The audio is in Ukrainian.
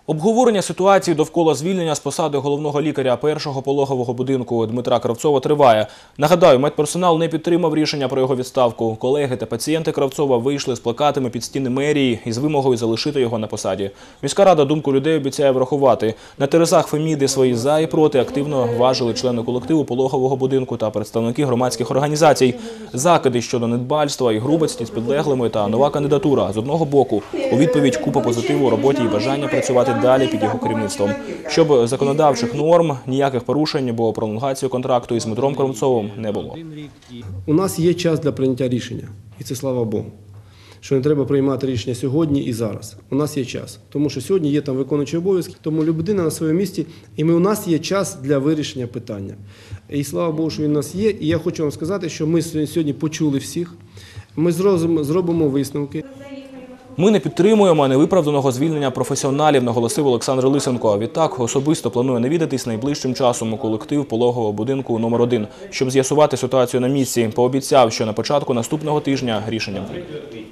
Обговорення ситуації довкола звільнення з посади головного лікаря першого пологового будинку Дмитра Кравцова триває. Нагадаю, медперсонал не підтримав рішення про його відставку. Колеги та пацієнти Кравцова вийшли з плакатами під стіни мерії із вимогою залишити його на посаді. Міська рада думку людей обіцяє врахувати. На терезах Феміди свої «за» і «проти» активно важили члени колективу пологового будинку та представники громадських організацій. Закиди щодо недбальства і грубості з підлеглими та нова кандидатура. З одного боку, у відповідь купа позитиву у роботі і бажання працювати далі під його керівництвом. Щоб законодавчих норм, ніяких порушень, бо пролонгацію контракту із Дмитром Кравцовим не було. У нас є час для прийняття рішення, і це слава Богу, що не треба приймати рішення сьогодні і зараз. У нас є час, тому що сьогодні є там виконуючі обов'язки, тому людина на своєму місці, і у нас є час для вирішення питання. І слава Богу, що він у нас є, і я хочу вам сказати, що ми сьогодні почули всіх, ми зробимо висновки. Ми не підтримуємо невиправданого звільнення професіоналів, наголосив Олександр Лисенко. Відтак, особисто планує навідатись найближчим часом у колектив пологового будинку номер 1, щоб з'ясувати ситуацію на місці. Пообіцяв, що на початку наступного тижня рішення буде.